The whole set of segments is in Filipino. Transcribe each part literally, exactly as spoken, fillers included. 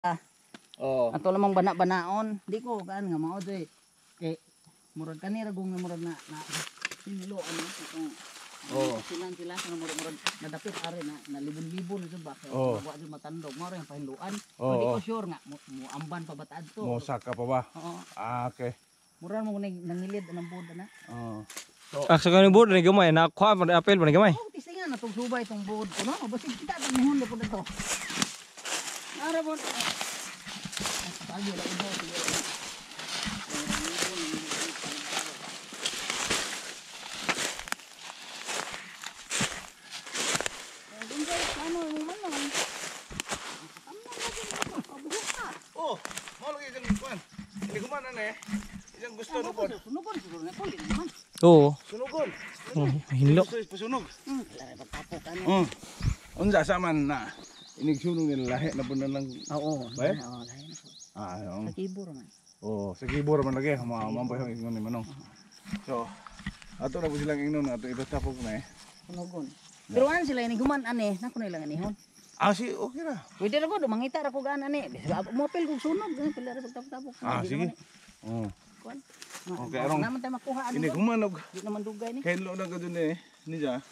Oh. Ato lamang bana-banaon, di ko kan nga mao doy. Kay murag kanira gong murag na na sinlo ano itong Oh. sinan sila sa murag murag nadapit are na na libon-libon ito ba. Oh. Wa di matandog mo rin pahinluan. Oh, Di ko oh. sure nga mo, mo amban pa bataad to. Mo saka pa ba? Oo. Ah, okay. Mura mo nang nangilid anang boda na. Oh. So, ah, sa kanang board ni gamay na kuha pa apel pa ni gamay. Oh, tisingan na tong subay tong bood ko no. Basig kita tong muhon po dito. Ara mo. Pagi la ibo. Oh, mau lagi jeng kuan. Ini kuman ane. Yang gusto nukon. Sunugon siguro na puli naman. Oo. Sunugon. Oh, hinlo. Gusto pasunog. Hmm, lare pagtapok ano. Hmm. Unsa sa man na. Ini sunog nila lahi na punan lang. Oo, Ba? oo, lahi na. Ah, yung. Sa kibor man. Oh, sa kibor man lagi. Mamamay ang ingon ni manong. So, ato na po silang ingnon ato ito tapok na eh. Sunugon. Pero ano sila ini guman ane, nako na lang anihon. Ah, si okay ra. Pwede ra ko do mangita ra ko gaan ane. Mo apel kog sunog, pila ra pagtapok. Ah, sige. Oh. Kuan. Okay, arong. Naman tayo makuha Ini ano. kumanog. Di naman dugay ni. Kain lo na gadun eh. Ni ja.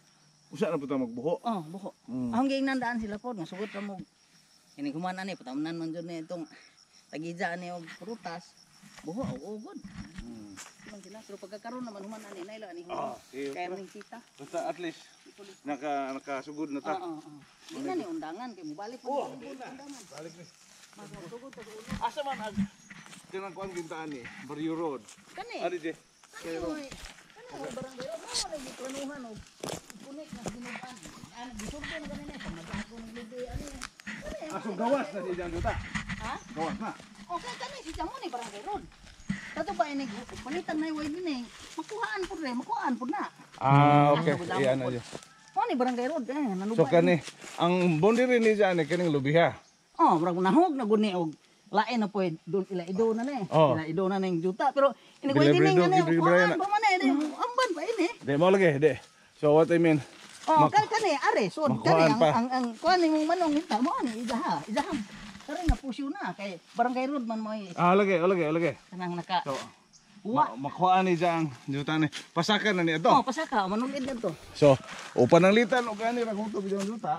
Usa na po ta magbuho. Oh, buko. Mm. Ahong giing nandaan sila po, nga sugot ra mo. Ini guman ane, patamunan man jud ni itong tagija ani og prutas. Buho og ugod. Hmm. Lang sila, pero pagkakaroon naman human ani naila ani. Ah, sige. Kaya ning kita. Basta at least naka nakasugod na ta. Oo, oo. Di na ni undangan kay mobalik po. Undangan. Balik ni. Masugod to ulo. Asa man ag kanang kuan gintaan ni Barrio Road. Kani. Ari di. Kani oy. Kani oy barangay ro mo lagi planuhan og kunik na sinuban. Ano gisurdo na kanina sa magako ng lubi ani. Kani. Aso gawas na si Jan Duta. Ha? Gawas na. Okay kani si Jamo ni barangay road. Kato ba ini palitan na way din eh. Makuhaan pud re, makuhaan pud na. Ah, okay. Iyan na. Mo ni barangay road eh nanubay. So kani ang boundary ni Jan kaning lubiha. Oh, murag nahog na guni og lain na poy doon ila ido na ni. Oh. Ila ido na ning juta pero ini ko Delivery dining do- ani. delivery na. Ba man eh amban pa ini. Di mo lagi, di. So what I mean, Oh, Mak- kan kani are so makuhaan kani ang pa. ang ang kuan ning manong hinta mo ani ijaha. Ijaha. Kare nga pusyo na kay barangay road man mo eh. ah lagi, lagi, lagi. Kanang naka So uwa. ma makuha ni Jan Duta ni. Pasakan na ni ito. Oh, pasaka manulid na to. So, upan ang litan o gani ra kung to Jan Duta.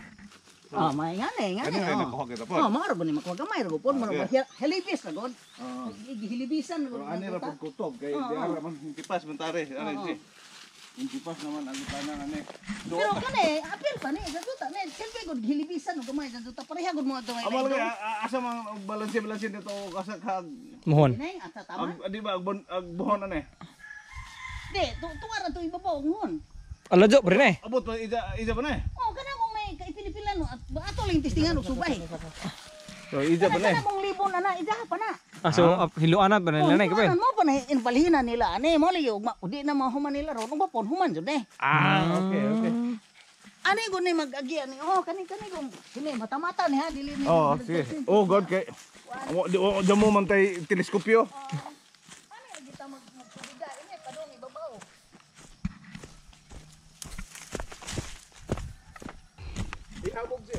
Oh, may ngani ngani. Kani ay oh. nakuha kita po. Oh, maro ba ni makuha gamay ra gupon mo Okay. helibis na god. Ah. Gihilibisan Pero gud. ani ra pag kutob kay Oo. di ara man kipas man tare, ari Oo. si. Yung kipas naman ang tanang ani. Do. Pero kani apil pa ni sa juta ni selbe gud gihilibisan og gamay sa juta pareha gud mo ato may. Amal nga asa man balanse balanse dito kasa kag Mohon. Nay asa tama. ag di ba ag bon- ag buhon ani. Di, tu tuwara to ibabaw ngon. Alajo pre na eh. Abot pa ija ija pa na. Oh, kana mo may kaipilipilan no at ato lang testingan og subay. So ija pa Kana na. kana mong libon na na ija pa na. Ah, so ah, hiluan na pa Oh, nila na kapel. mo pa na inbalhina nila ani mo li og di na mo human nila ro nung bapon human jud eh. Ah, okay, okay. Ani gud ni mag-agi ani. Oh, kani kani gum. Kini mata-mata ni ha dili ni. Oh, sige. Oh God kay Amo di o mo man tay teleskopyo. Ano yung kita mag magsubiga? Ini, padong ibabaw. Ihabog si.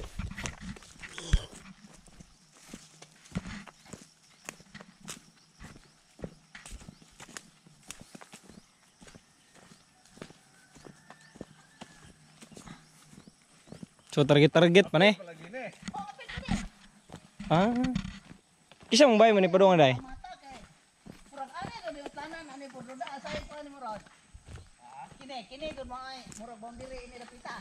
So target-target pa na eh. Lagi ni. Oh, apil ka ni. Ah. Kisa mong bay man ni padung day. Mata kay. Murag ani ra yung tanan, ani po roda asay ko ni murag. Ah, kini, kini doon mo ay. Murag boundary ini ra pita.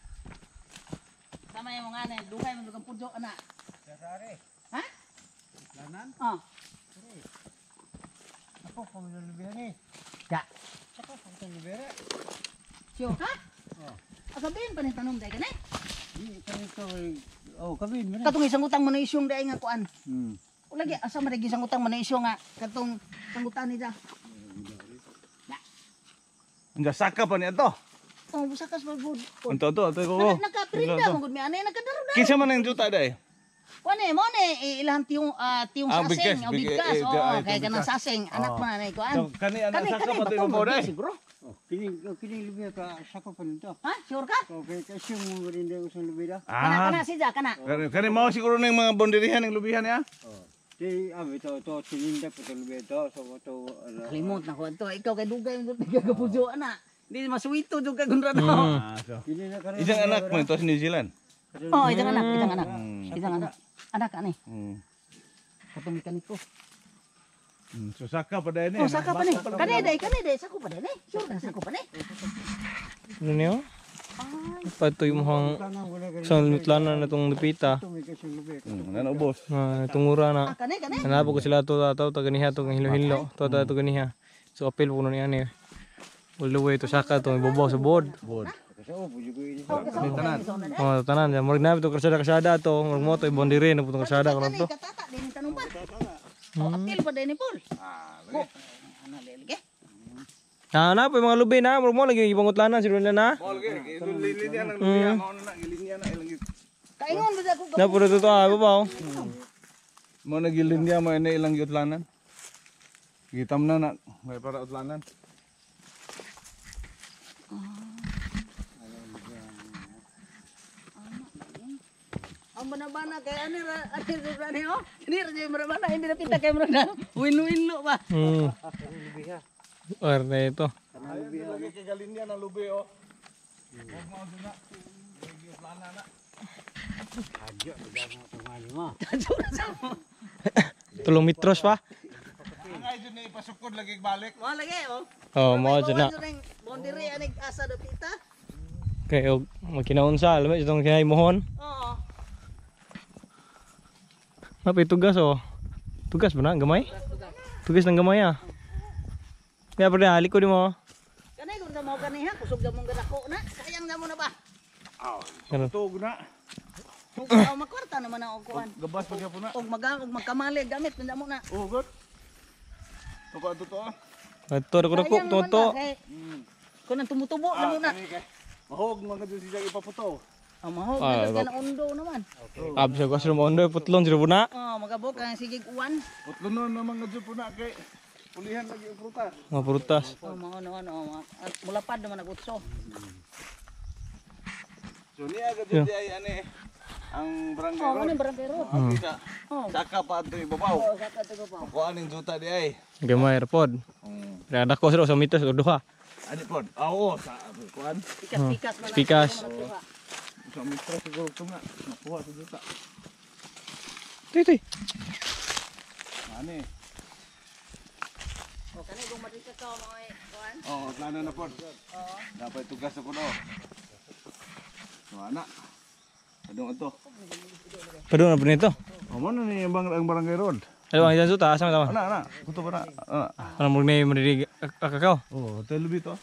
Sama yung mga ani, duhay mo lugang pudyo, ana. Sare. Ha? Lanan. Oh. Ako kung lulubira ni. Ya. Ako kung lulubira. Sure ka? Oh. Asabihin pa ni tanom day kanay. Di kanito oh kabin man. Katong isang utang mo na isyong day nga kuan. Hmm. Lagi asa man isang utang mo na isyo nga katong pangutan ni da. Anja saka pa ni ato. Oh, busakas magud. Unto to, to ko. Nakaprinda mo gud mi ani nakadaro na. Kinsa man ang juta day? Kuan eh, mo ni ilang tiyong ah, tiyong Ah, saseng, bigkas, o big- bigkas, eh, oh, eh, kaya bigkas. ganang saseng, anak Oh. mo na ni kuan. So, kani anak Kani saka kani pati bato mo mo dai. siguro. Kini kini lebih ka sako pa nito. Ha? Sure ka? Okay, kasi mo rin din usang lebih dah. Kana kana Ah. si Ja kana. Kani kani mau siguro ning mga bondirihan ning lubihan ya. Di abi to to sininda pa to lebih to so to Kalimot na kuan to, ikaw kay dugay mo tiga ka pujo ana. Di masuwito jud ka gunra Hmm. no. Ah, so. kini na karon. Isang anak mo ito sa New Zealand. Oh, isang anak, isang anak. Hmm. Isang anak. Anak ani. Hmm. Katong mekaniko. Hmm, So saka pa dai ni. Oh, saka pa ni. Kani day, kani day, sako pa day. Sure na sako pa ni. Ano niyo? Patoy mo hang Tanang wala ka. sa mitlanan na itong lupita. To may kasi lebih. Hmm, Nano boss. Ah, itong ura Ah, na. kani kani. Hanap ko sila to tato ta ganiha to hilo-hilo. To ta to ganiha. So apil ko ni ani. All the way to saka to ibabaw sa board. Bod. Kasi oh puji ko ini. Tanan. Oh, tanan ya. Murag na to karsada-karsada to. Murag mo to ibondire na putong karsada ko Kani to. katata din tanong ba? Oh, apil pa day ni Paul. Ah, Oh, ana lelge. Ah, na pa yung mga lubi na. Murag mo lagi ibang utlanan si Rula na. Mall ge, lilinya nang lubihan mo na gilinya na ilang Kaingon ba ko Na puro to to ah, babaw. mo na gilinya mo ina ilang utlanan. Gitam na na may para utlanan. Ang bana-bana kay ani ra ani ra ni oh. Ini ra jay bana hindi na kita kay mura na. Win-win lo ba? Hmm. Orne ito. Lagi kay galinya nang lubi oh. Adyo dagang tumali mo. Tulong mitros pa. Ang ay dun ni pasukod lagi balik. Mo lagi oh. Oh, mo dyan na. Bondiri ani asa do kita. Kaya og magkinaunsa. Alam mo itong kinay mohon. Oo. Apa itu tugas oh? Tugas ba na? Gamay? Tugas ng gamay ah. Kaya pa rin halik ko di mo. Kanay kung sa mo kaniha kusog sa mong ganako na. Sayang na mo na ba? Ganun. Tug na. Kung oh, makwarta naman ang kuan. Gabas pa gyapon na. Og maga og magkamali gamit na mo na. Oh, good. Toko totoo. Ito, ito, ito, Sayang ito, naman ito. na, kay kung nang tumutubo na mo na. Mahog mga dun siya ipaputo. Ang mahog Ah, na ka na undo naman. Abis ako sa mga ondo, putlon, sila po na. Oh, magabok ang sige uwan. Putlunon na mga dyan po na kay pulihan lagi ang prutas. Mga prutas. Oh, mga ano ano, mga- at mulapad naman ang utso. So niya agad dyan ay ane ang barangay Oh, ano road. yung barangay road? Ang kita. Oh. Saka pa ito ibabaw. Oh, saka to pa. Kuhaan yung juta di ay. Gamay, rapod. Hmm. Kaya dako sila sa mitos, o duha. Ani po. Ah, oo. Sa kuhaan. Pikas-pikas man. ang- Pikas. ang mga Sa mitra siguro ito nga. Nakuha sa juta. Ito, ito. Ani. Oh, kanay kung madika ka mga kuan. Oo, plano na po. Oo. Dapat tugas ako daw. So anak. Adong ito. Padung na po nito. Oh, mana ni ang bang- ang barangay road? Ano bang isang suta? Asa tama? Anak, anak. Kuto ba na? Anak. Ano mo na yung maririg kakakaw? Oh, hotel lubi to.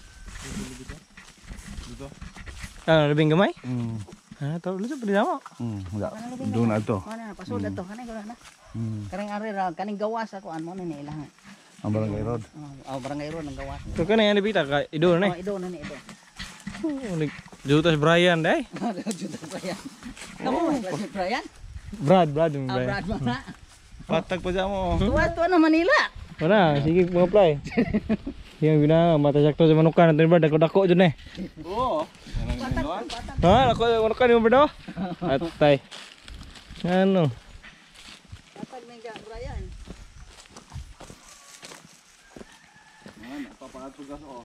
Dito. Ano, labing gamay? Hmm. Ah, tawag lang sa pwede mo. Hmm, enggak. Doon na ito. Ano na pasud ato kanay ko na. Hmm. Kaning ari ra kaning gawas ako an mo na ni ilang. Ang barangay road. Oh, oh, barangay road ng gawas. Ito ka na yan, nabita ka. Ido na Oh, ido na ni ido. eh. Jutas Brian, day. Juta pa yan. Kamu si Brian? Brad, Brad, yung Ah, Brian. Brad mana? Patag pa siya mo. Tuwa-tuwa na Manila. Wala, sige mag-apply. Yung bina, mata sakto sa manukan. Ito yung Brad, dako-dako dyan eh. Oo. Ha, ako yung manukan yung Brad, oh. Atay. Ano? Patag na ka Brian. Ano, papatugas oh.